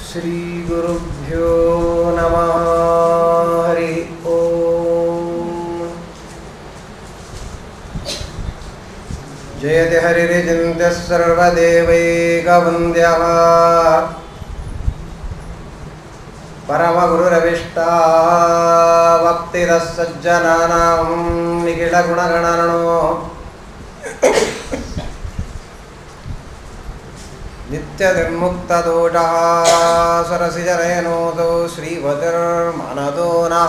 ಶ್ರೀ ಗುರುಭ್ಯೋ ನಮಃ. ಹರಿ ಓಂ. ಜಯತಿ ಹರಿರಿಚಿಂತ್ಯ ಸರ್ವದೇವೈಕವಂದ್ಯಃ ಪರಮಗುರುರವಿಷ್ಟಾವಪ್ತಿದಃ ಸಜ್ಜನಾನಾಂ ನಿಖಿಲಗುಣಗಣರ್ಣೋ ನಿತ್ಯನಿರ್ಮುಕ್ತದೋಷಃ ಸರಸಿಜನಯನೋದೋ ಶ್ರೀವತಿರ್ಮನದೋ ನಃ.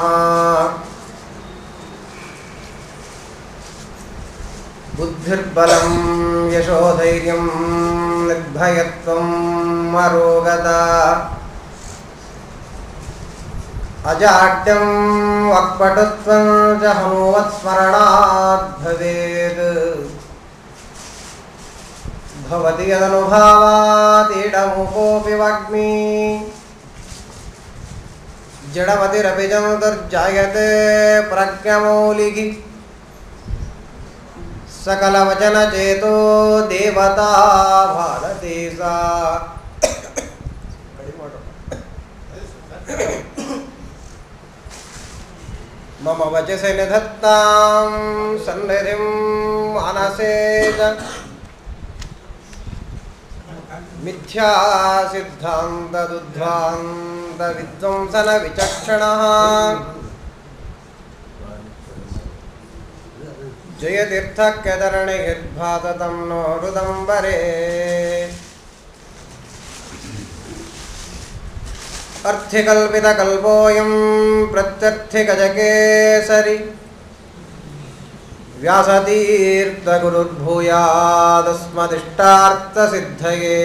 ಬುದ್ಧಿರ್ಬಲಂ ಯಶೋಧೈರ್ಯಂ ನಿರ್ಭಯತ್ವಂ ಅರೋಗತಾ ಅಜಾಡ್ಯಂ ವಾಕ್ಪಟುತ್ವಂ ಚ ಹನುಮತ್ಸ್ಮರಣಾತ್ ಭವೇತ್. ಭವತಿ ಯದನುಭಾವಾತ್ ಈಡಮುಕೋಪಿ ವಾಗ್ಮಿ ಜಡಮತಿರಪಿ ಜಂತುರ್ಜಾಯತೆ ಪ್ರಜ್ಞಮೌಲಿಃ. ಸಕಲವಚನಚೇತೋ ದೇವತಾ ಭಾರತೀ ಸಾ. ಮಮ ವಚಸಿ ನಿಧತ್ತಾಂ ಸನ್ನಿಧಿಂ ಮಾನಸೇ ಚ ಮಿಥ್ಯಾ ಸಿದ್ಧಾಂತದುದ್ಧ್ವಾಂತ ವಿಧ್ವಂಸನ ವಿಚಕ್ಷಣಃ. ಜಯತೀರ್ಥಕ್ಯಧರಣಿರ್ಭಾಸತಂ ನೋ ಹೃದಂಬರೇ. ಅರ್ಥಿಕಲ್ಪಿತಕಲ್ಪೋऽಯಂ ಪ್ರತ್ಯರ್ಥಿಗಜಕೇಸರಿ ವ್ಯಾಸತೀರ್ಥಗುರುರ್ಭೂಯಾದಸ್ಮದಿಷ್ಟಾರ್ಥಸಿದ್ಧಯೇ.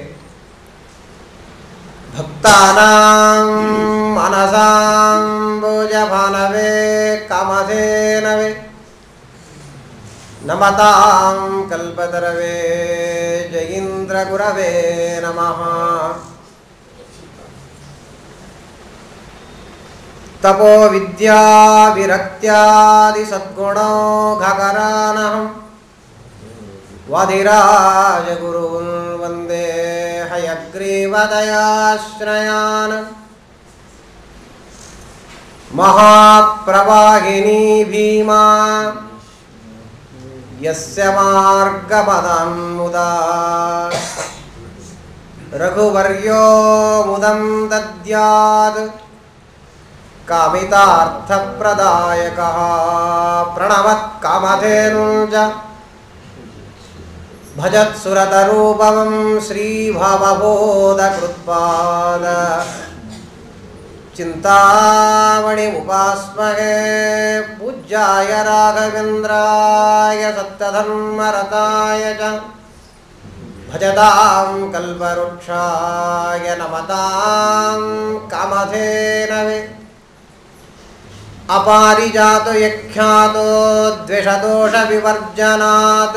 ಭಕ್ತಾನಾಂ ಮನಸಾಂ ಭೋಜಭಾನವೇ ಕಾಮಧೇನವೇ ನಮತಾಂ ಕಲ್ಪತರವೇ ಜಯೀಂದ್ರಗುರವೇ ನಮಃ. ತಪೋ ವಿದ್ಯಾ ವಿರಕ್ತ್ಯಾದಿ ಸದ್ಗುಣೋ ಘಕರಾನಹಂ ವಾದಿರಾಜಗುರುನ್ ವಂದೇ ಹಯಗ್ರೀವದಯಾಶ್ರಯಾನ್. ಮಹಾಪ್ರವಾಹಿನಿ ಭೀಮಾ ಯಸ್ಯ ಮಾರ್ಗಪದಾನ್ಮುದಾ ರಘುವರ್ಯೋ ಮುದಂ ದದ್ಯಾತ್. ಕಾಮಿತಾರ್ಥಪ್ರದಾಯಕಃ ಪ್ರಣಮತ್ಕಾಮಧೇನುಂಜ ಭಜತ್ಸುರತರೂಪಮಂ ಶ್ರೀಭವಬೋಧಕೃತ್ಪಾದ. ಚಿಂತಾಮಣಿಮುಪಾಸ್ಮಹೇ ಪೂಜ್ಯಾಯ ರಾಘವೇಂದ್ರಾಯ ಸತ್ಯಧರ್ಮರತಾಯ ಚ ಭಜತಾಂ ಕಲ್ಪವೃಕ್ಷಾಯ ನಮತಾಂ ಕಾಮಧೇನವೇ. ಅಪಾರಿಜಾತ ಯಖ್ಯಾತೋ ದ್ವೇಷದೋಷ ವಿವರ್ಜನಾತ್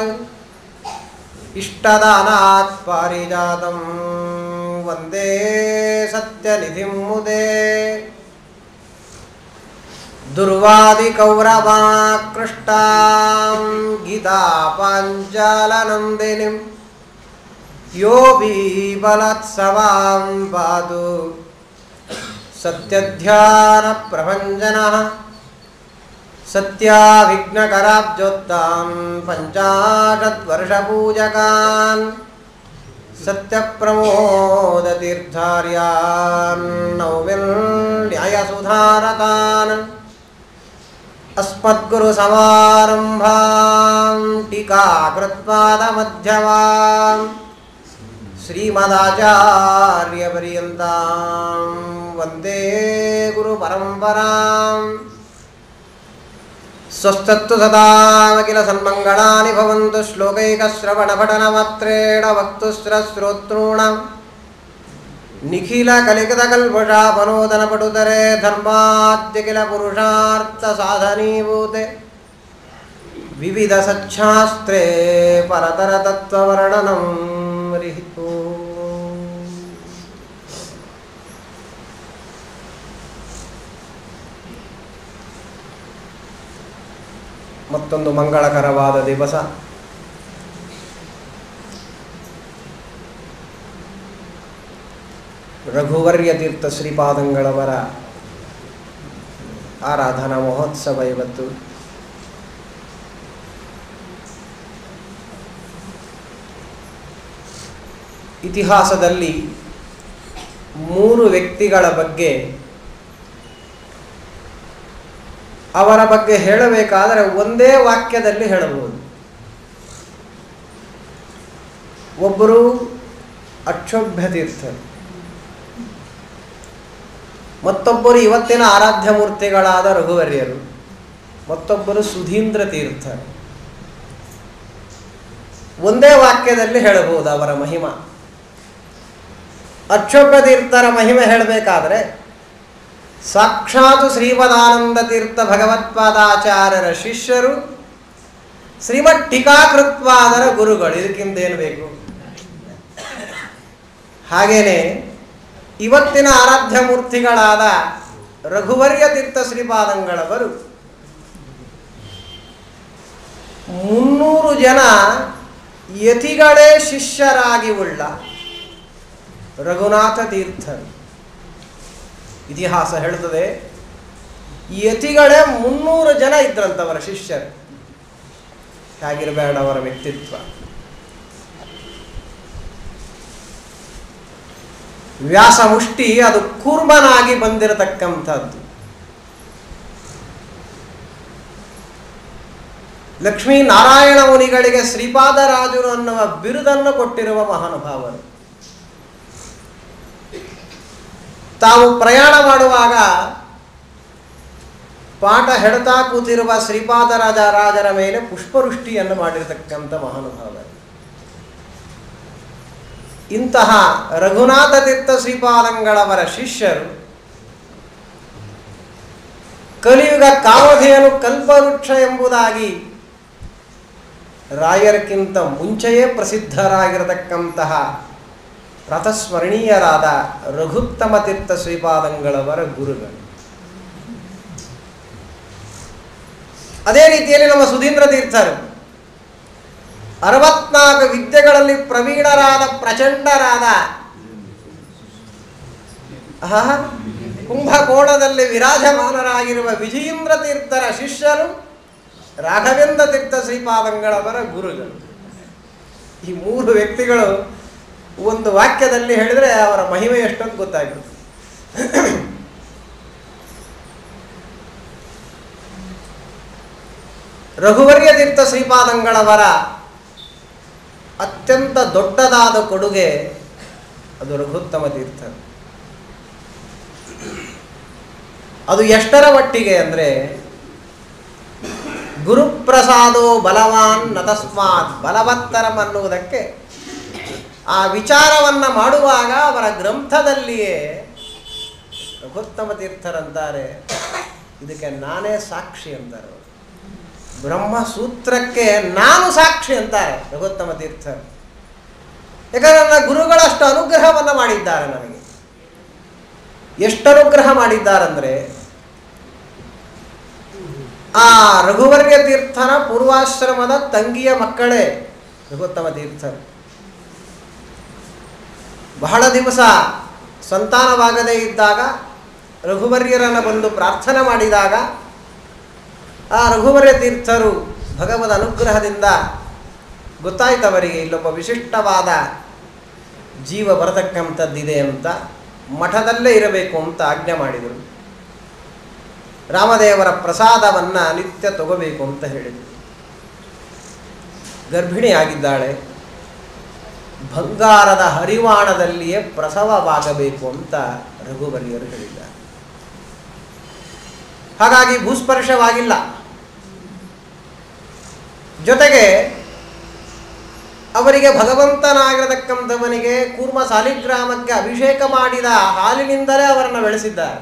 ಇಷ್ಟದಾನಾತ್ ಪಾರಿಜಾತಂ ವಂದೇ ಸತ್ಯನಿಧಿಂ ಮುದೇ. ದುರ್ವಾದಿ ಕೌರವಾಕೃಷ್ಟಾಂ ಗೀತಾ ಪಾಂಚಾಲನಂದಿನಿಂ ಯೋ ಬೀಬಲತ್ಸವಾಂ ಪಾತು ಸತ್ಯಧ್ಯಾನ ಪ್ರಭಂಜನಃ. ಸತ್ಯಾವಿಘ್ನಕರಾಬ್ಜೋತ್ತಾನ್ ಪಂಚಾಶದ್ವರ್ಷಪೂಜಕಾನ್ ಸತ್ಯಪ್ರಮೋದತೀರ್ಥಾರ್ಯಾನ್ ನೌಮಿನ್ ನ್ಯಾಯಸುಧಾರತಾನ್. ಅಸ್ಮದ್ಗುರುಸಮಾರಂಭಾಂ ಟೀಕಾಕೃತ್ಪಾದಮಧ್ಯಮಾಂ ಶ್ರೀಮದಾಚಾರ್ಯಪರ್ಯಂತಾಂ ವಂದೇ ಗುರುಪರಂಪರಾಂ. ಸ್ವಸ್ತತ್ತು ಸದಾಮಖಿಲ ಸನ್ಮಂಗಳಾನಿ ಭವಂತು. ಶ್ಲೋಕೈಕಶ್ರವಣಪಠನಮಾತ್ರೇಣ ವಕ್ತುಶ್ರಶ್ರೋತॄಣಾಂ ನಿಖಿಲಕಲಿಕತಕಲ್ಪಷಾಪನೋದನಪಟುತರೆ ಧರ್ಮಾದ್ಯಖಿಲ ಪುರುಷಾರ್ಥಸಾಧನೀಭೂತೆ. ವಿವಿಧ ಸಚ್ಛಾಸ್ತ್ರೇ ಪರತರತತ್ವವರ್ಣನಂ ರಿಹಿತೋ. ಮತ್ತೊಂದು ಮಂಗಳಕರವಾದ ದಿವಸ. ರಘುವರ್ಯ ತೀರ್ಥ ಶ್ರೀಪಾದಂಗಳವರ ಆರಾಧನಾ ಮಹೋತ್ಸವ ಇವತ್ತು. ಇತಿಹಾಸದಲ್ಲಿ 3 ವ್ಯಕ್ತಿಗಳ ಬಗ್ಗೆ, ಅವರ ಬಗ್ಗೆ ಹೇಳಬೇಕಾದರೆ ಒಂದೇ ವಾಕ್ಯದಲ್ಲಿ ಹೇಳಬಹುದು. ಒಬ್ಬರು ಅಕ್ಷೋಭ್ಯ ತೀರ್ಥರು, ಮತ್ತೊಬ್ಬರು ಇವತ್ತಿನ ಆರಾಧ್ಯ ಮೂರ್ತಿಗಳಾದ ರಘುವರ್ಯರು, ಮತ್ತೊಬ್ಬರು ಸುಧೀಂದ್ರ ತೀರ್ಥರು. ಒಂದೇ ವಾಕ್ಯದಲ್ಲಿ ಹೇಳಬಹುದು ಅವರ ಮಹಿಮಾ. ಅಕ್ಷೋಭ್ಯ ತೀರ್ಥರ ಮಹಿಮೆ ಹೇಳಬೇಕಾದ್ರೆ ಸಾಕ್ಷಾತ್ ಶ್ರೀಮದಾನಂದ ತೀರ್ಥ ಭಗವತ್ಪಾದಾಚಾರ್ಯರ ಶಿಷ್ಯರು, ಶ್ರೀಮಠ್ ಟೀಕಾಕೃತ್ಪಾದರ ಗುರುಗಳು. ಇದಕ್ಕಿಂತ ಏನು ಬೇಕು? ಹಾಗೇನೆ ಇವತ್ತಿನ ಆರಾಧ್ಯ ಮೂರ್ತಿಗಳಾದ ರಘುವರ್ಯ ತೀರ್ಥ ಶ್ರೀಪಾದಂಗಳವರು 300 ಜನ ಯತಿಗಳೇ ಶಿಷ್ಯರಾಗಿ ಉಳ್ಳ ರಘುನಾಥ ತೀರ್ಥರು. ಇತಿಹಾಸ ಹೇಳುತ್ತದೆ, ಯತಿಗಳೇ 300 ಜನ ಇದ್ರಂತವರ ಶಿಷ್ಯರು. ಹಾಗಿರಬೇಡ ಅವರ ವ್ಯಕ್ತಿತ್ವ. ವ್ಯಾಸ ಮುಷ್ಟಿ ಅದು ಕೂರ್ಮನಾಗಿ ಬಂದಿರತಕ್ಕಂಥದ್ದು. ಲಕ್ಷ್ಮೀ ನಾರಾಯಣ ಮುನಿಗಳಿಗೆ ಶ್ರೀಪಾದರಾಜರು ಅನ್ನುವ ಬಿರುದನ್ನು ಕೊಟ್ಟಿರುವ ಮಹಾನುಭಾವರು. ತಾವು ಪ್ರಯಾಣ ಮಾಡುವಾಗ ಪಾಠ ಹೆಡ್ತಾ ಕೂತಿರುವ ಶ್ರೀಪಾದರಾಜರ ಮೇಲೆ ಪುಷ್ಪವೃಷ್ಟಿಯನ್ನು ಮಾಡಿರತಕ್ಕಂಥ ಮಹಾನುಭಾವರು. ಇಂತಹ ರಘುನಾಥ ತೀರ್ಥ ಶ್ರೀಪಾದಂಗಳವರ ಶಿಷ್ಯರು ಕಲಿಯುಗ ಕಾಮಧೇನು ಕಲ್ಪವೃಕ್ಷ ಎಂಬುದಾಗಿ ರಾಯರಕ್ಕಿಂತ ಮುಂಚೆಯೇ ಪ್ರಸಿದ್ಧರಾಗಿರತಕ್ಕಂತಹ ಪ್ರತಸ್ಮರಣೀಯರಾದ ರಘುತ್ತಮ ತೀರ್ಥ ಶ್ರೀಪಾದಂಗಳವರ ಗುರುಗಳು. ಅದೇ ರೀತಿಯಲ್ಲಿ ನಮ್ಮ ಸುಧೀಂದ್ರ ತೀರ್ಥರು 64 ವಿದ್ಯೆಗಳಲ್ಲಿ ಪ್ರವೀಣರಾದ ಪ್ರಚಂಡರಾದ ಕುಂಭಕೋಣದಲ್ಲಿ ವಿರಾಜಮಾನರಾಗಿರುವ ವಿಜಯೇಂದ್ರ ತೀರ್ಥರ ಶಿಷ್ಯರು ರಾಘವೇಂದ್ರ ತೀರ್ಥ ಶ್ರೀಪಾದಂಗಳವರ ಗುರುಗಳು. ಈ 3 ವ್ಯಕ್ತಿಗಳು ಒಂದು ವಾಕ್ಯದಲ್ಲಿ ಹೇಳಿದರೆ ಅವರ ಮಹಿಮೆ ಎಷ್ಟೊಂದು ಗೊತ್ತಾಗುತ್ತೆ. ರಘುವರ್ಯ ತೀರ್ಥ ಶ್ರೀಪಾದಂಗಳವರ ಅತ್ಯಂತ ದೊಡ್ಡದಾದ ಕೊಡುಗೆ ಅದು ರಘುತ್ತಮ ತೀರ್ಥರು. ಅದು ಎಷ್ಟರ ಮಟ್ಟಿಗೆ ಅಂದರೆ, ಗುರುಪ್ರಸಾದೋ ಬಲವಾನ್ ನತಸ್ಮಾತ್ ಬಲವತ್ತರಂ ಅನ್ನುವುದಕ್ಕೆ ಆ ವಿಚಾರವನ್ನು ಮಾಡುವಾಗ ಅವರ ಗ್ರಂಥದಲ್ಲಿಯೇ ರಘುತ್ತಮ ತೀರ್ಥರಂತಾರೆ, ಇದಕ್ಕೆ ನಾನೇ ಸಾಕ್ಷಿ ಅಂತಾರೆ. ಬ್ರಹ್ಮಸೂತ್ರಕ್ಕೆ ನಾನು ಸಾಕ್ಷಿ ಅಂತಾರೆ ರಘುತ್ತಮ ತೀರ್ಥರು. ಯಾಕಂದರೆ ನನ್ನ ಗುರುಗಳಷ್ಟು ಅನುಗ್ರಹವನ್ನು ಮಾಡಿದ್ದಾರೆ ನನಗೆ. ಎಷ್ಟು ಅನುಗ್ರಹ ಮಾಡಿದ್ದಾರಂದರೆ, ಆ ರಘುವರ್ಯ ತೀರ್ಥನ ಪೂರ್ವಾಶ್ರಮದ ತಂಗಿಯ ಮಕ್ಕಳೇ ರಘುತ್ತಮ ತೀರ್ಥರು. ಬಹಳ ದಿವಸ ಸಂತಾನವಾಗದೇ ಇದ್ದಾಗ ರಘುವರ್ಯರನ್ನು ಬಂದು ಪ್ರಾರ್ಥನೆ ಮಾಡಿದಾಗ ಆ ರಘುವರ್ಯ ತೀರ್ಥರು ಭಗವದ್ ಅನುಗ್ರಹದಿಂದ ಗೊತ್ತಾಯ್ತವರಿಗೆ ಇಲ್ಲೊಬ್ಬ ವಿಶಿಷ್ಟವಾದ ಜೀವ ಬರತಕ್ಕಂಥದ್ದಿದೆ ಅಂತ ಮಠದಲ್ಲೇ ಇರಬೇಕು ಅಂತ ಆಜ್ಞೆ ಮಾಡಿದರು. ರಾಮದೇವರ ಪ್ರಸಾದವನ್ನು ನಿತ್ಯ ತಗೋಬೇಕು ಅಂತ ಹೇಳಿದರು. ಗರ್ಭಿಣಿಯಾಗಿದ್ದಾಳೆ, ಬಂಗಾರದ ಹರಿವಾಣದಲ್ಲಿಯೇ ಪ್ರಸವವಾಗಬೇಕು ಅಂತ ರಘುವರ್ಯರು ಹೇಳಿದ್ದಾರೆ. ಹಾಗಾಗಿ ಭೂಸ್ಪರ್ಶವಾಗಿಲ್ಲ. ಜೊತೆಗೆ ಅವರಿಗೆ ಭಗವಂತನಾಗಿರತಕ್ಕಂಥವನಿಗೆ ಕೂರ್ಮ ಸಾಲಿಗ್ರಾಮಕ್ಕೆ ಅಭಿಷೇಕ ಮಾಡಿದ ಹಾಲಿನಿಂದಲೇ ಅವರನ್ನು ಬೆಳೆಸಿದ್ದಾರೆ.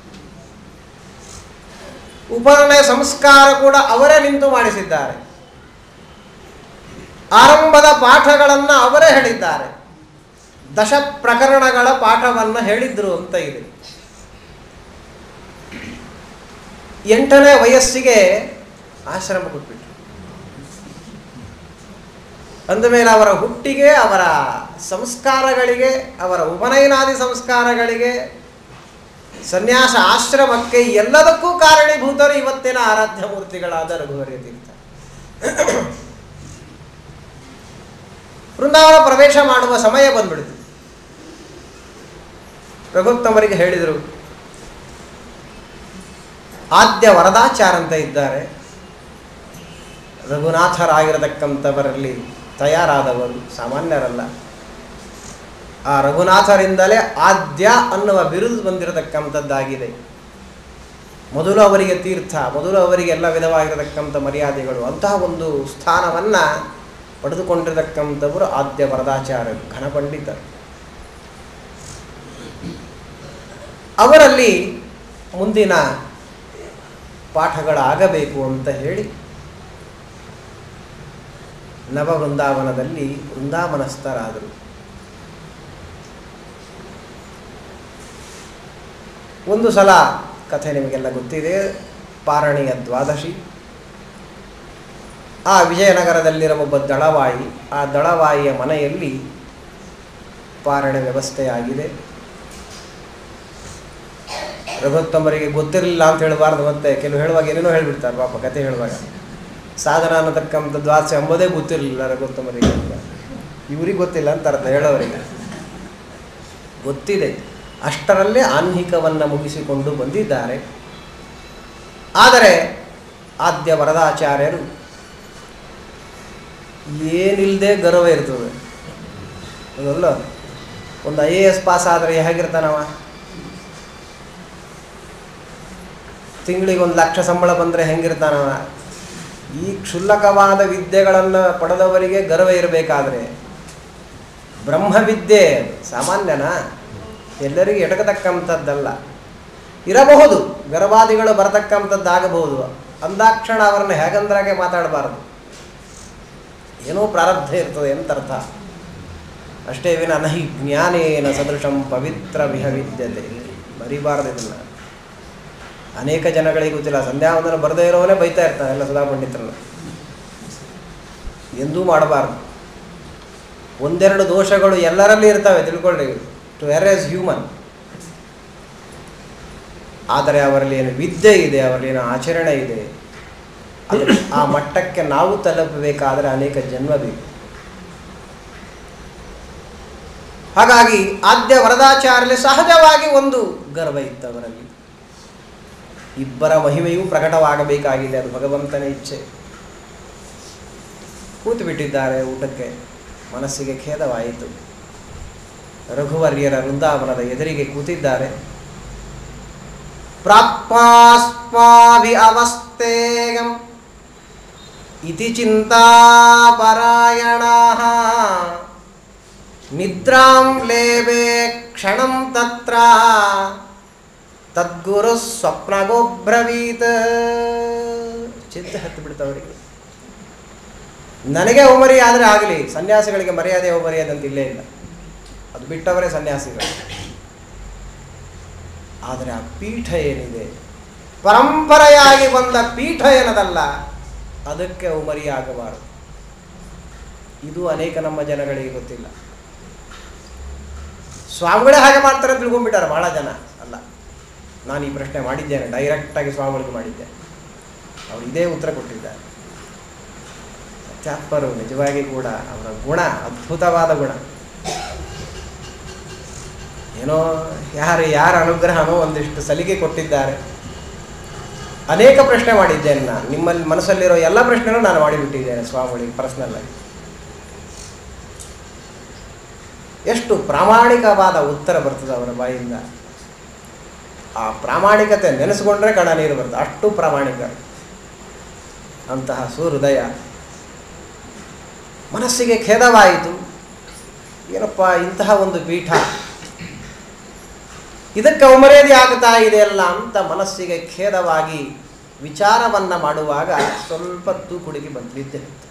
ಉಪನಯನ ಸಂಸ್ಕಾರ ಕೂಡ ಅವರೇ ನಿಂತು ಮಾಡಿಸಿದ್ದಾರೆ. ಆರಂಭದ ಪಾಠಗಳನ್ನು ಅವರೇ ಹೇಳಿದ್ದಾರೆ. 10 ಪ್ರಕರಣಗಳ ಪಾಠವನ್ನು ಹೇಳಿದ್ರು ಅಂತ ಇದೆ. 8ನೇ ವಯಸ್ಸಿಗೆ ಆಶ್ರಮ ಕೊಟ್ಬಿಟ್ರು. ಅಂದಮೇಲೆ ಅವರ ಹುಟ್ಟಿಗೆ, ಅವರ ಸಂಸ್ಕಾರಗಳಿಗೆ, ಅವರ ಉಪನಯನಾದಿ ಸಂಸ್ಕಾರಗಳಿಗೆ, ಸನ್ಯಾಸ ಆಶ್ರಮಕ್ಕೆ, ಎಲ್ಲದಕ್ಕೂ ಕಾರಣೀಭೂತರು ಇವತ್ತಿನ ಆರಾಧ್ಯ ಮೂರ್ತಿಗಳಾದ ರಘುವರ್ಯ ತೀರ್ಥ. ವೃಂದಾವನ ಪ್ರವೇಶ ಮಾಡುವ ಸಮಯ ಬಂದ್ಬಿಡ್ತು. ರಘುತ್ತಮರಿಗೆ ಹೇಳಿದರು, ಆದ್ಯ ವರದಾಚಾರ ಅಂತ ಇದ್ದಾರೆ, ರಘುನಾಥರಾಗಿರತಕ್ಕಂಥವರಲ್ಲಿ ತಯಾರಾದವರು ಸಾಮಾನ್ಯರಲ್ಲ. ಆ ರಘುನಾಥರಿಂದಲೇ ಆದ್ಯ ಅನ್ನುವ ಬಿರುದು ಬಂದಿರತಕ್ಕಂಥದ್ದಾಗಿದೆ. ಮೊದಲು ಅವರಿಗೆ ತೀರ್ಥ, ಮೊದಲು ಅವರಿಗೆ ಎಲ್ಲ ವಿಧವಾಗಿರತಕ್ಕಂಥ ಮರ್ಯಾದೆಗಳು, ಅಂತಹ ಒಂದು ಸ್ಥಾನವನ್ನು ಪಡೆದುಕೊಂಡಿರತಕ್ಕಂಥವರು ಆದ್ಯ ವರದಾಚಾರ್ಯರು, ಘನಪಂಡಿತರು. ಅವರಲ್ಲಿ ಮುಂದಿನ ಪಾಠಗಳಾಗಬೇಕು ಅಂತ ಹೇಳಿ ನವವೃಂದಾವನದಲ್ಲಿ ವೃಂದಾವನಸ್ಥರಾದರು. ಒಂದು ಸಲ ಕಥೆ ನಿಮಗೆಲ್ಲ ಗೊತ್ತಿದೆ, ಪಾರಣಿಯ ದ್ವಾದಶಿ. ಆ ವಿಜಯನಗರದಲ್ಲಿರುವ ಒಬ್ಬ ದಳವಾಯಿ, ಆ ದಳವಾಯಿಯ ಮನೆಯಲ್ಲಿ ಪಾರಣೆ ವ್ಯವಸ್ಥೆಯಾಗಿದೆ. ರಘುತ್ತಮರಿಗೆ ಗೊತ್ತಿರಲಿಲ್ಲ ಅಂತ ಹೇಳಬಾರ್ದು, ಮತ್ತೆ ಕೆಲವು ಹೇಳುವಾಗ ಏನೇನೋ ಹೇಳಿಬಿಡ್ತಾರೆ ಪಾಪ, ಕತೆ ಹೇಳುವಾಗ. ಸಾಧನ ಅನ್ನತಕ್ಕಂಥ ದ್ವಾದಶಿ ಎಂಬುದೇ ಗೊತ್ತಿರಲಿಲ್ಲ ರಘುತ್ತಮರಿಗೆ, ಇವ್ರಿಗೆ ಗೊತ್ತಿಲ್ಲ ಅಂತ ಅರ್ಥ, ಹೇಳೋವರಿಗೆ ಗೊತ್ತಿದೆ. ಅಷ್ಟರಲ್ಲೇ ಆನ್ಹಿಕವನ್ನು ಮುಗಿಸಿಕೊಂಡು ಬಂದಿದ್ದಾರೆ. ಆದರೆ ಆದ್ಯ ವರದಾಚಾರ್ಯರು ಏನಿಲ್ಲದೆ ಗರ್ವ ಇರ್ತದೆ ಅದಲ್ಲ. ಒಂದು IAS ಪಾಸ್ ಆದರೆ ಹೇಗಿರ್ತಾನವ, ತಿಂಗಳಿಗೆ 1 ಲಕ್ಷ ಸಂಬಳ ಬಂದರೆ ಹೆಂಗಿರ್ತಾನವ. ಈ ಕ್ಷುಲ್ಲಕವಾದ ವಿದ್ಯೆಗಳನ್ನು ಪಡೆದವರಿಗೆ ಗರ್ವ ಇರಬೇಕಾದ್ರೆ ಬ್ರಹ್ಮವಿದ್ಯೆ ಸಾಮಾನ್ಯನಾ, ಎಲ್ಲರಿಗೂ ಎಟಕತಕ್ಕಂಥದ್ದಲ್ಲ. ಇರಬಹುದು, ಗರ್ವಾದಿಗಳು ಬರತಕ್ಕಂಥದ್ದಾಗಬಹುದು. ಅಂದಾಕ್ಷಣ ಅವರನ್ನು ಹೇಗಂದ್ರಾಗೆ ಮಾತಾಡಬಾರದು, ಏನೋ ಪ್ರಾರಬ್ಧ ಇರ್ತದೆ ಅಂತ ಅರ್ಥ ಅಷ್ಟೇ ವಿನ ನಹಿ ಜ್ಞಾನೇನ ಸದೃಶಂ ಪವಿತ್ರ ವಿಹವಿದ್ಯತೆ. ಬರಿಬಾರದು ಇದನ್ನು. ಅನೇಕ ಜನಗಳಿಗೆ ಗೊತ್ತಿಲ್ಲ, ಸಂಧ್ಯಾವಂದನ ಬರದೇ ಇರೋವನೇ ಬೈತಾ ಇರ್ತಾನೆ ಎಲ್ಲ ಸುಧಾ ಪಂಡಿತರನ್ನು. ಎಂದೂ ಮಾಡಬಾರ್ದು. ಒಂದೆರಡು ದೋಷಗಳು ಎಲ್ಲರಲ್ಲಿ ಇರ್ತವೆ, ತಿಳ್ಕೊಳ್ಳಿ. To err is human. ಆದರೆ ಅವರಲ್ಲಿ ಏನು ವಿದ್ಯೆ ಇದೆ, ಅವರಲ್ಲಿ ಏನು ಆಚರಣೆ ಇದೆ, ಅದು ಆ ಮಟ್ಟಕ್ಕೆ ನಾವು ತಲುಪಬೇಕಾದರೆ ಅನೇಕ ಜನ್ಮ ಬೇಕು. ಹಾಗಾಗಿ ಆದ್ಯ ವರದಾಚಾರ್ಯರಲ್ಲಿ ಸಹಜವಾಗಿ ಒಂದು ಗರ್ವ ಇತ್ತು ಅವರಲ್ಲಿ. ಇಬ್ಬರ ಮಹಿಮೆಯೂ ಪ್ರಕಟವಾಗಬೇಕಾಗಿದೆ, ಅದು ಭಗವಂತನ ಇಚ್ಛೆ. ಕೂತು ಬಿಟ್ಟಿದ್ದಾರೆ ಊಟಕ್ಕೆ. ಮನಸ್ಸಿಗೆ ಖೇದವಾಯಿತು. ರಘುವರ್ಯರ ವೃಂದಾವನದ ಎದುರಿಗೆ ಕೂತಿದ್ದಾರೆ. ಪ್ರಾಪ್ತಾಸ್ಮಾಭಿ ಅವಸ್ಥೇಯಂ ಇತಿ ಚಿಂತಾಪರಾಯಣಾಃ ನಿದ್ರಾಂ ಲೇವೆ ಕ್ಷಣಂ ತತ್ರ ತದ್ಗುರು ಸ್ವಪ್ನಗೋಬ್ರವೀತ್. ಚಿಂತೆ ಹತ್ತು ಬಿಡ್ತವರಿಗೆ. ನನಗೆ ಅವಮರ್ಯಾದೆ ಆದರೆ ಆಗಲಿ, ಸನ್ಯಾಸಿಗಳಿಗೆ ಮರ್ಯಾದೆ ಅವಮರ್ಯಾದೆ ಅಂತ ಇಲ್ಲೇ ಇಲ್ಲ, ಅದು ಬಿಟ್ಟವರೇ ಸನ್ಯಾಸಿಗಳು. ಆದರೆ ಆ ಪೀಠ ಏನಿದೆ, ಪರಂಪರೆಯಾಗಿ ಬಂದ ಪೀಠ ಏನದಲ್ಲ, ಅದಕ್ಕೆ ಅವಮರ್ಯಾಗಬಾರದು. ಇದು ಅನೇಕ ನಮ್ಮ ಜನಗಳಿಗೆ ಗೊತ್ತಿಲ್ಲ. ಸ್ವಾಮಿಗಳೇ ಹಾಗೆ ಮಾಡ್ತಾರೆ ಅಂತ ತಿಳ್ಕೊಂಡ್ಬಿಟ್ಟಾರೆ ಬಹಳ ಜನ. ಅಲ್ಲ, ನಾನು ಈ ಪ್ರಶ್ನೆ ಮಾಡಿದ್ದೇನೆ, ಡೈರೆಕ್ಟಾಗಿ ಸ್ವಾಮಿಗಳಿಗೆ ಮಾಡಿದ್ದೆ. ಅವರು ಇದೇ ಉತ್ತರ ಕೊಟ್ಟಿದ್ದಾರೆ. ಸತ್ಯಾತ್ಮರು ನಿಜವಾಗಿ ಕೂಡ ಅವರ ಗುಣ ಅದ್ಭುತವಾದ ಗುಣ. ಏನೋ ಯಾರ ಅನುಗ್ರಹನೋ ಒಂದಿಷ್ಟು ಸಲಿಗೆ ಕೊಟ್ಟಿದ್ದಾರೆ. ಅನೇಕ ಪ್ರಶ್ನೆ ಮಾಡಿದ್ದೇನೆ ನಾನು. ನಿಮ್ಮಲ್ಲಿ ಮನಸ್ಸಲ್ಲಿರೋ ಎಲ್ಲ ಪ್ರಶ್ನೆನೂ ನಾನು ಮಾಡಿಬಿಟ್ಟಿದ್ದೇನೆ ಸ್ವಾಮಿಗಳಿಗೆ ಪರ್ಸ್ನಲ್ಲಾಗಿ. ಎಷ್ಟು ಪ್ರಾಮಾಣಿಕವಾದ ಉತ್ತರ ಬರ್ತದೆ ಅವರ ಬಾಯಿಂದ. ಆ ಪ್ರಾಮಾಣಿಕತೆ ನೆನೆಸ್ಕೊಂಡ್ರೆ ಕಣ ನೀರು ಬರ್ತದೆ, ಅಷ್ಟು ಪ್ರಾಮಾಣಿಕ. ಅಂತಹ ಸುಹೃದಯ. ಮನಸ್ಸಿಗೆ ಖೇದವಾಯಿತು. ಏನಪ್ಪ ಇಂತಹ ಒಂದು ಪೀಠ, ಇದಕ್ಕೆ ಅವಮರ್ಯಾದೆ ಆಗ್ತಾ ಇದೆಯಲ್ಲ ಅಂತ ಮನಸ್ಸಿಗೆ ಖೇದವಾಗಿ ವಿಚಾರವನ್ನು ಮಾಡುವಾಗ ಸ್ವಲ್ಪ ತೂಕುಡಿಗೆ ಬಂದು ನಿದ್ದೆ ಹತ್ತು.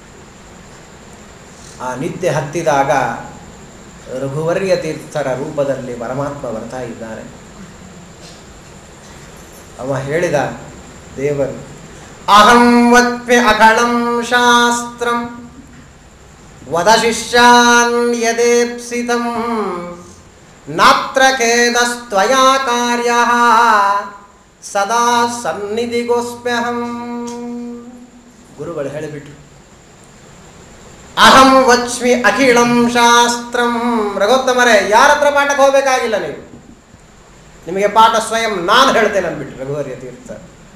ಆ ನಿದ್ದೆ ಹತ್ತಿದಾಗ ರಘುವರ್ಯ ತೀರ್ಥರ ರೂಪದಲ್ಲಿ ಪರಮಾತ್ಮ ಬರ್ತಾ ಇದ್ದಾನೆ. ಅವ ಹೇಳಿದ, ದೇವರು ಅಹಂ ವತ್ಮಿ ಅಖಳಂ ಶಾಸ್ತ್ರಂ ವದ ಶಿಷ್ಯಾನ್ ಯದೇಪ್ಸಿತಂ ನಾತ್ರ ಖೇದಸ್ತ್ವಯಾ ಕಾರ್ಯಃ ಸದಾ ಸನ್ನಿಧಿಗೋಸ್ಮ್ಯಹಂ. ಗುರುಗಳು ಹೇಳಿಬಿಟ್ರು, ಅಹಂ ವಚ್ಮಿ ಅಖಿಳಂ ಶಾಸ್ತ್ರಂ. ರಘುತ್ತಮರೇ, ಯಾರ ಹತ್ರ ಪಾಠಕ್ಕೆ ಹೋಗಬೇಕಾಗಿಲ್ಲ, ನೀವು ನಿಮಗೆ ಪಾಠ ಸ್ವಯಂ ನಾನು ಹೇಳ್ತೇನೆ ಅಂದ್ಬಿಟ್ರು ರಘುವರ್ಯ ತೀರ್ಥ.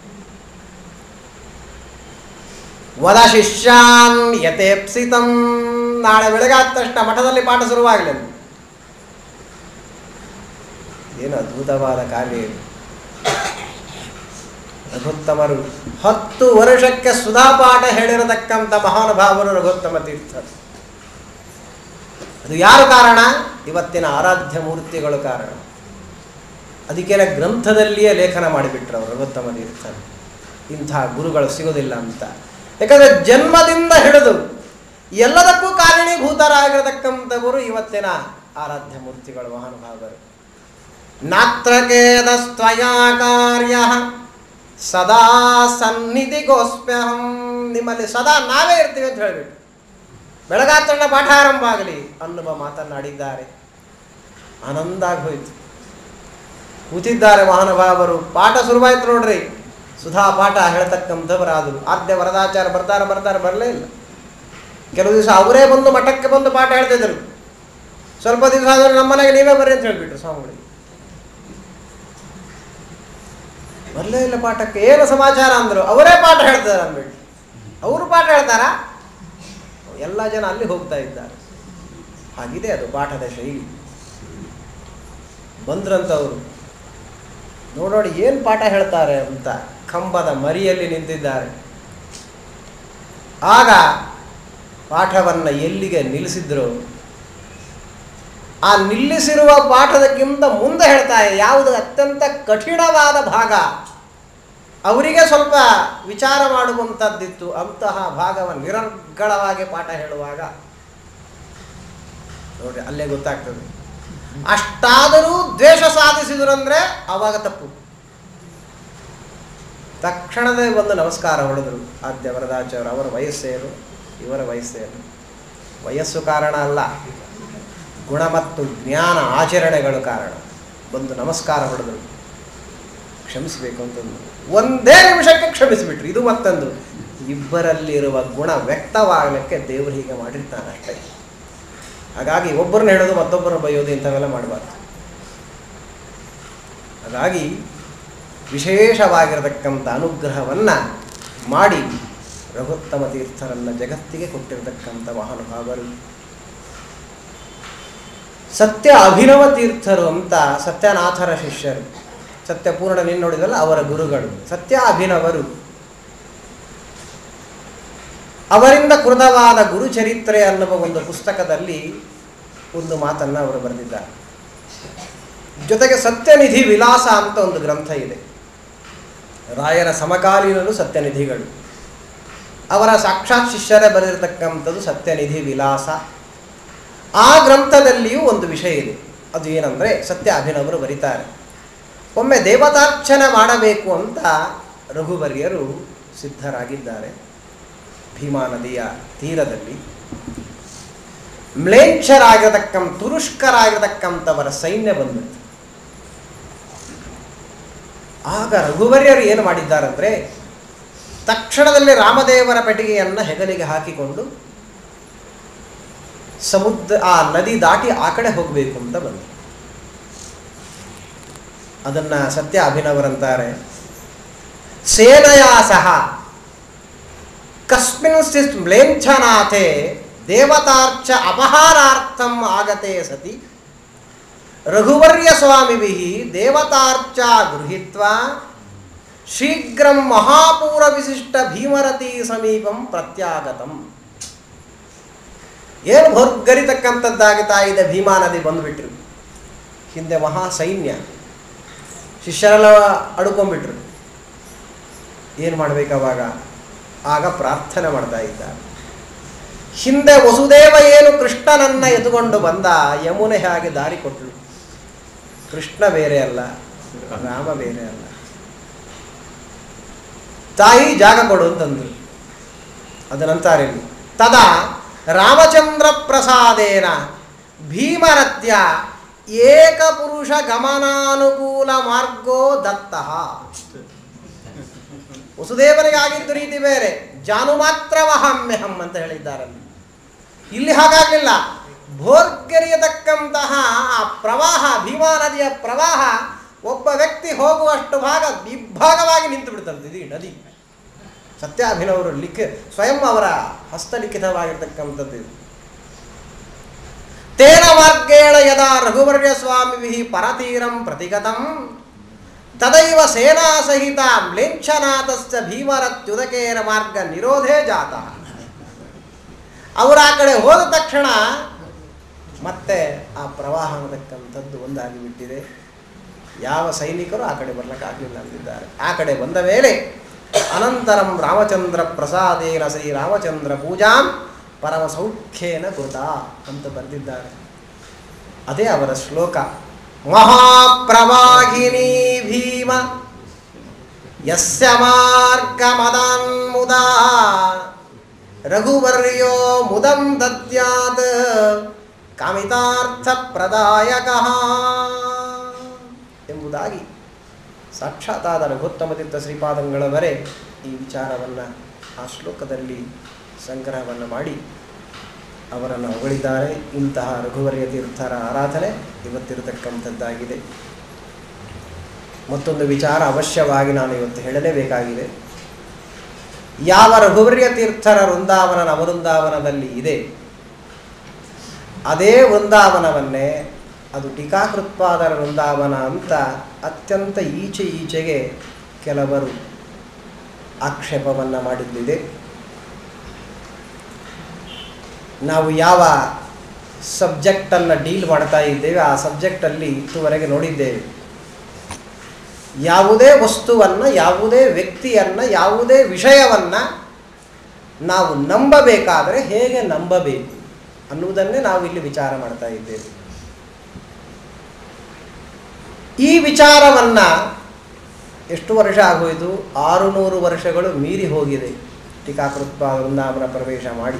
ವದ ಶಿಷ್ಯಾನ್ ಯಥೇಪ್ಸಿತಂ. ನಾಳೆ ಬೆಳಗಾದ ತಕ್ಷಣ ಮಠದಲ್ಲಿ ಪಾಠ ಶುರುವಾಗಲಿ. ಏನು ಅದ್ಭುತವಾದ ಕಾರ್ಯ ಇದು. ರಘುತ್ತಮರು 10 ವರ್ಷಕ್ಕೆ ಸುಧಾಪಾಠ ಹೇಳಿರತಕ್ಕಂಥ ಮಹಾನುಭಾವರು ರಘುತ್ತಮ ತೀರ್ಥ. ಅದು ಯಾರು ಕಾರಣ? ಇವತ್ತಿನ ಆರಾಧ್ಯ ಮೂರ್ತಿಗಳು ಕಾರಣ. ಅದಕ್ಕೆಲ್ಲ ಗ್ರಂಥದಲ್ಲಿಯೇ ಲೇಖನ ಮಾಡಿಬಿಟ್ರು ಅವರು ರಘುತ್ತಮ ತೀರ್ಥ. ಇಂಥ ಗುರುಗಳು ಸಿಗೋದಿಲ್ಲ ಅಂತ. ಯಾಕಂದರೆ ಜನ್ಮದಿಂದ ಹಿಡಿದು ಎಲ್ಲದಕ್ಕೂ ಕಾರಣೀಭೂತರಾಗಿರತಕ್ಕಂಥವರು ಇವತ್ತಿನ ಆರಾಧ್ಯ ಮೂರ್ತಿಗಳು ಮಹಾನುಭಾವರು. ನಾತ್ರ ಖೇದಸ್ತ್ವಯಾ ಕಾರ್ಯಃ ಸದಾ ಸನ್ನಿಧಿಗೋಸ್ಮ್ಯಹಂ. ನಿಮ್ಮಲ್ಲಿ ಸದಾ ನಾವೇ ಇರ್ತೀವಿ ಅಂತ ಹೇಳಿಬಿಟ್ಟು ಬೆಳಗಾತಣ್ಣ ಪಾಠ ಆರಂಭ ಆಗಲಿ ಅನ್ನುವ ಮಾತನ್ನಾಡಿದ್ದಾರೆ. ಆನಂದ ಆಗೋಯ್ತು. ಕೂತಿದ್ದಾರೆ ಮಹಾನುಭಾವರು. ಪಾಠ ಶುರುವಾಯ್ತು ನೋಡ್ರಿ. ಸುಧಾ ಪಾಠ ಹೇಳ್ತಕ್ಕಂಥವರಾದರು. ಆದ್ಯ ವರದಾಚಾರ್ಯ ಬರ್ತಾರೆ ಬರಲೇ ಇಲ್ಲ. ಕೆಲವು ದಿವಸ ಅವರೇ ಬಂದು ಮಠಕ್ಕೆ ಬಂದು ಪಾಠ ಹೇಳ್ತಿದ್ರು. ಸ್ವಲ್ಪ ದಿವಸ ಆದರೂ ನಮ್ಮನೆಗೆ ನೀವೇ ಬರ್ರಿ ಅಂತ ಹೇಳಿಬಿಟ್ರು ಸ್ವಾಮಿಗಳಿಗೆ. ಬರಲೇ ಇಲ್ಲ ಪಾಠಕ್ಕೆ. ಏನು ಸಮಾಚಾರ ಅಂದರು. ಅವರೇ ಪಾಠ ಹೇಳ್ತಾರೆ ಅಂದ್ಬಿಟ್ಟು. ಅವರು ಪಾಠ ಹೇಳ್ತಾರಾ? ಎಲ್ಲ ಜನ ಅಲ್ಲಿ ಹೋಗ್ತಾ ಇದ್ದಾರೆ. ಹಾಗಿದೆ ಅದು ಪಾಠದ ಶೈಲಿ. ಬಂದ್ರಂತವರು ನೋಡಿ ಏನು ಪಾಠ ಹೇಳ್ತಾರೆ ಅಂತ ಕಂಬದ ಮರಿಯಲ್ಲಿ ನಿಂತಿದ್ದಾರೆ. ಆಗ ಪಾಠವನ್ನು ಎಲ್ಲಿಗೆ ನಿಲ್ಲಿಸಿದ್ರು, ಆ ನಿಲ್ಲಿಸಿರುವ ಪಾಠದಕ್ಕಿಂತ ಮುಂದೆ ಹೇಳ್ತಾರೆ ಯಾವುದು ಅತ್ಯಂತ ಕಠಿಣವಾದ ಭಾಗ, ಅವರಿಗೆ ಸ್ವಲ್ಪ ವಿಚಾರ ಮಾಡುವಂಥದ್ದಿತ್ತು. ಅಂತಹ ಭಾಗವನ್ನು ನಿರರ್ಗಳವಾಗಿ ಪಾಠ ಹೇಳುವಾಗ ನೋಡಿ ಅಲ್ಲೇ ಗೊತ್ತಾಗ್ತದೆ. ಅಷ್ಟಾದರೂ ದ್ವೇಷ ಸಾಧಿಸಿದ್ರು ಅಂದರೆ ಆವಾಗ ತಪ್ಪು. ತಕ್ಷಣವೇ ಒಂದು ನಮಸ್ಕಾರ ಹೊಡೆದರು ಆದ್ಯ ವರದಾಚಾರ್ಯರು. ಅವರ ವಯಸ್ಸೇನು, ಇವರ ವಯಸ್ಸೇನು? ವಯಸ್ಸು ಕಾರಣ ಅಲ್ಲ, ಗುಣ ಮತ್ತು ಜ್ಞಾನ ಆಚರಣೆಗಳು ಕಾರಣ. ಬಂದು ನಮಸ್ಕಾರ ಹೊಡೆದರು. ಕ್ಷಮಿಸಬೇಕು ಅಂತಂದು ಒಂದೇ ನಿಮಿಷಕ್ಕೆ ಕ್ಷಮಿಸಿಬಿಟ್ರು. ಇದು ಮತ್ತೊಂದು, ಇಬ್ಬರಲ್ಲಿರುವ ಗುಣ ವ್ಯಕ್ತವಾಗಲಿಕ್ಕೆ ದೇವರು ಹೀಗೆ ಮಾಡಿರ್ತಾನೆ ಅಷ್ಟೇ. ಹಾಗಾಗಿ ಒಬ್ಬರನ್ನ ಹೇಳೋದು ಮತ್ತೊಬ್ಬರನ್ನ ಬೈಯೋದು ಇಂಥವೆಲ್ಲ ಮಾಡಬಾರ್ದು. ಹಾಗಾಗಿ ವಿಶೇಷವಾಗಿರತಕ್ಕಂಥ ಅನುಗ್ರಹವನ್ನು ಮಾಡಿ ರಘುತ್ತಮ ತೀರ್ಥರನ್ನು ಜಗತ್ತಿಗೆ ಕೊಟ್ಟಿರತಕ್ಕಂಥ ಮಹಾನುಭಾವರು. ಸತ್ಯ ಅಭಿನವ ತೀರ್ಥರು ಅಂತ ಸತ್ಯನಾಥರ ಶಿಷ್ಯರು. ಸತ್ಯಪೂರ್ಣ ನೀನು ನೋಡಿದಲ್ಲ ಅವರ ಗುರುಗಳು ಸತ್ಯ ಅಭಿನವರು. ಅವರಿಂದ ಕೃತವಾದ ಗುರುಚರಿತ್ರೆ ಅನ್ನುವ ಒಂದು ಪುಸ್ತಕದಲ್ಲಿ ಒಂದು ಮಾತನ್ನು ಅವರು ಬರೆದಿದ್ದಾರೆ. ಜೊತೆಗೆ ಸತ್ಯನಿಧಿ ವಿಲಾಸ ಅಂತ ಒಂದು ಗ್ರಂಥ ಇದೆ. ರಾಯರ ಸಮಕಾಲೀನರು ಸತ್ಯನಿಧಿಗಳು. ಅವರ ಸಾಕ್ಷಾತ್ ಶಿಷ್ಯರೇ ಬರೆದಿರತಕ್ಕಂಥದ್ದು ಸತ್ಯನಿಧಿ ವಿಲಾಸ. ಆ ಗ್ರಂಥದಲ್ಲಿಯೂ ಒಂದು ವಿಷಯ ಇದೆ. ಅದು ಏನಂದರೆ ಸತ್ಯ ಅಭಿನವರು ಬರೀತಾರೆ, ಒಮ್ಮೆ ದೇವತಾರ್ಚನೆ ಮಾಡಬೇಕು ಅಂತ ರಘುವರ್ಯರು ಸಿದ್ಧರಾಗಿದ್ದಾರೆ. ಭೀಮಾ ನದಿಯ ತೀರದಲ್ಲಿ ತುರುಷ್ಕರಾಗಿರತಕ್ಕಂಥವರ ಸೈನ್ಯ ಬಂದಿತ್ತು. ಆಗ ರಘುವರ್ಯರು ಏನು ಮಾಡಿದ್ದಾರಂದರೆ ತಕ್ಷಣದಲ್ಲಿ ರಾಮದೇವರ ಪೆಟ್ಟಿಗೆಯನ್ನು ಹೆಗಲಿಗೆ ಹಾಕಿಕೊಂಡು ಆ ನದಿ ದಾಟಿ ಆ ಕಡೆ ಹೋಗಬೇಕು ಅಂತ ಬಂದರು. ಅದನ್ನು ಸತ್ಯ ಅಭಿನವರಂತಾರೆ, ಸೇನಯಾ ಸಹ ಕಸ್ಮಿನ್ಚಿತ್ ಮ್ಲೇಚ್ಛನಾಥೆ ದೇವತಾರ್ಚ ಅಪಹಾರಾರ್ಥಂ ಆಗತೆ ಸತಿ ರಘುವರ್ಯ ಸ್ವಾಮಿಭಿಃ ದೇವತಾರ್ಚ ಗೃಹೀತ್ವಾ ಶೀಘ್ರಂ ಮಹಾಪೂರ ವಿಶಿಷ್ಟ ಭೀಮರತಿ ಸಮೀಪಂ ಪ್ರತ್ಯಾಗತಂ. ಏನು ಭರ್ಗರಿತಕ್ಕಂಥದ್ದಾಗುತ್ತಾ ಇದೆ. ಭೀಮಾ ನದಿ ಬಂದುಬಿಟ್ರು. ಹಿಂದೆ ಮಹಾ ಸೈನ್ಯ, ಶಿಷ್ಯರೆಲ್ಲ ಅಡ್ಕೊಂಡ್ಬಿಟ್ರು. ಏನು ಮಾಡಬೇಕಾವಾಗ? ಆಗ ಪ್ರಾರ್ಥನೆ ಮಾಡ್ತಾ ಇದ್ದಾರೆ. ಹಿಂದೆ ವಸುದೇವ ಏನು ಕೃಷ್ಣನನ್ನು ಎದುಕೊಂಡು ಬಂದ, ಯಮುನೆ ಹಾಗೆ ದಾರಿ ಕೊಟ್ಟಳು. ಕೃಷ್ಣ ಬೇರೆ ಅಲ್ಲ, ರಾಮ ಬೇರೆ ಅಲ್ಲ. ತಾಯಿ ಜಾಗ ಕೊಡು ಅಂತಂದ್ರು. ಅದನಂತರ ತದಾ ರಾಮಚಂದ್ರ ಪ್ರಸಾದೇನ ಭೀಮರತ್ಯ ಏಕಪುರುಷ ಗಮನಾನುಕೂಲ ಮಾರ್ಗೋ ದತ್ತಃ. ವಸುದೇವನಿಗಾಗಿದ್ದ ರೀತಿ ಬೇರೆ, ಜಾನು ಮಾತ್ರವಹಮ್ಯಹಂ ಅಂತ ಹೇಳಿದ್ದಾರಲ್ಲಿ. ಇಲ್ಲಿ ಹಾಗಾಗಲಿಲ್ಲ. ಭೋರ್ಗರಿಯತಕ್ಕಂತಹ ಆ ಪ್ರವಾಹ, ಭೀಮಾ ನದಿಯ ಪ್ರವಾಹ ಒಬ್ಬ ವ್ಯಕ್ತಿ ಹೋಗುವಷ್ಟು ಭಾಗ ವಿಭಾಗವಾಗಿ ನಿಂತು ಬಿಡ್ತಂತೆ ಇದು ನದಿ. ಸತ್ಯಾಭಿನವರು ಸ್ವಯಂ ಅವರ ಹಸ್ತಲಿಖಿತವಾಗಿರ್ತಕ್ಕಂಥದ್ದು ಇದು. ತೇನ ಮಾರ್ಗೇಣ ಯದಾ ರಘುವರ್ಯ ಸ್ವಾಮಿಭಿಃ ಪರತೀರಂ ಪ್ರತಿಗತಂ ತದೈವ ಸೇನಾ ಸಹಿತ ಮ್ಲೇಚ್ಛನಾಥಸ್ಯ ಭೀಮರತ್ಯುದಕೇನ ಮಾರ್ಗ ನಿರೋಧೇ ಜಾತಃ. ಅವರು ಆ ಕಡೆ ಹೋದ ತಕ್ಷಣ ಮತ್ತೆ ಆ ಪ್ರವಾಹ ಅನ್ನತಕ್ಕಂಥದ್ದು ಒಂದಾಗಿ ಬಿಟ್ಟಿದೆ. ಯಾವ ಸೈನಿಕರು ಆ ಕಡೆ ಬರ್ಲಿಕ್ಕಾಗಲಿಲ್ಲ ಅಂದಿದ್ದಾರೆ. ಆ ಕಡೆ ಬಂದ ಮೇಲೆ ಅನಂತರಂ ರಾಮಚಂದ್ರ ಪ್ರಸಾದೇನ ಶ್ರೀ ರಾಮಚಂದ್ರ ಪೂಜಾಂ ಪರಮ ಸೌಖ್ಯೇನ ಕೃತ ಅಂತ ಬರೆದಿದ್ದಾರೆ. ಅದೇ ಅವರ ಶ್ಲೋಕ. ಮಹಾಪ್ರವಾಹಿನಿ ಭೀಮ ಯಸ್ಯ ಮಾರ್ಗ ಮದಾನ್ಮುದಾ ರಘುವರ್ಯೋ ಮುದಂ ದದ್ಯಾತ್ ಕಾಮಿತಾರ್ಥ ಪ್ರದಾಯಕಃ ಎಂಬುದಾಗಿ ಸಾಕ್ಷಾತ್ತಾದ ರಘುತ್ತಮ ತೀರ್ಥ ಶ್ರೀಪಾದಂಗಳವರೇ ಈ ವಿಚಾರವನ್ನು ಆ ಶ್ಲೋಕದಲ್ಲಿ ಸಂಗ್ರಹವನ್ನು ಮಾಡಿ ಅವರನ್ನು ಹೊಗಳಿದ್ದಾರೆ. ಇಂತಹ ರಘುವರ್ಯ ತೀರ್ಥರ ಆರಾಧನೆ ಇವತ್ತಿರತಕ್ಕಂಥದ್ದಾಗಿದೆ. ಮತ್ತೊಂದು ವಿಚಾರ ಅವಶ್ಯವಾಗಿ ನಾನು ಇವತ್ತು ಹೇಳಲೇಬೇಕಾಗಿದೆ. ಯಾವ ರಘುವರ್ಯ ತೀರ್ಥರ ವೃಂದಾವನ ನವವೃಂದಾವನದಲ್ಲಿ ಇದೆ, ಅದೇ ವೃಂದಾವನವನ್ನೇ ಅದು ಟೀಕಾಕೃತ್ಪಾದರ ವೃಂದಾವನ ಅಂತ ಅತ್ಯಂತ ಈಚೆಗೆ ಕೆಲವರು ಆಕ್ಷೇಪವನ್ನು ಮಾಡಿದ್ದಿದೆ. ನಾವು ಯಾವ ಸಬ್ಜೆಕ್ಟನ್ನು ಡೀಲ್ ಮಾಡ್ತಾ ಇದ್ದೇವೆ ಆ ಸಬ್ಜೆಕ್ಟಲ್ಲಿ ಇದುವರೆಗೆ ನೋಡಿದ್ದೇವೆ. ಯಾವುದೇ ವಸ್ತುವನ್ನು, ಯಾವುದೇ ವ್ಯಕ್ತಿಯನ್ನು, ಯಾವುದೇ ವಿಷಯವನ್ನು ನಾವು ನಂಬಬೇಕಾದರೆ ಹೇಗೆ ನಂಬಬೇಕು ಅನ್ನುವುದನ್ನೇ ನಾವು ಇಲ್ಲಿ ವಿಚಾರ ಮಾಡ್ತಾ ಇದ್ದೇವೆ. ಈ ವಿಚಾರವನ್ನು ಎಷ್ಟು ವರ್ಷ ಆಗೋಯಿತು? 600 ವರ್ಷಗಳು ಮೀರಿ ಹೋಗಿದೆ ಟೀಕಾಕೃತ್ಪಾದ ವೃಂದಾವನ ಪ್ರವೇಶ ಮಾಡಿ.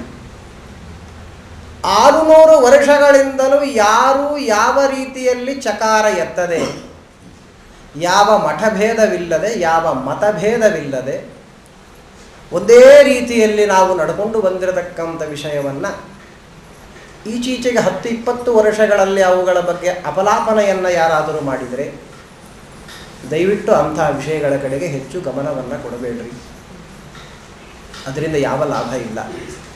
600 ವರ್ಷಗಳಿಂದಲೂ ಯಾರೂ ಯಾವ ರೀತಿಯಲ್ಲಿ ಚಕಾರ ಎತ್ತದೆ, ಯಾವ ಮಠಭೇದವಿಲ್ಲದೆ, ಯಾವ ಮತಭೇದವಿಲ್ಲದೆ ಒಂದೇ ರೀತಿಯಲ್ಲಿ ನಾವು ನಡ್ಕೊಂಡು ಬಂದಿರತಕ್ಕಂಥ ವಿಷಯವನ್ನು ಈಚೀಚೆಗೆ 10-20 ವರ್ಷಗಳಲ್ಲಿ ಅವುಗಳ ಬಗ್ಗೆ ಅಪಲಾಪನೆಯನ್ನು ಯಾರಾದರೂ ಮಾಡಿದರೆ ದಯವಿಟ್ಟು ಅಂಥ ವಿಷಯಗಳ ಕಡೆಗೆ ಹೆಚ್ಚು ಗಮನವನ್ನು ಕೊಡಬೇಡ್ರಿ. ಅದರಿಂದ ಯಾವ ಲಾಭ ಇಲ್ಲ.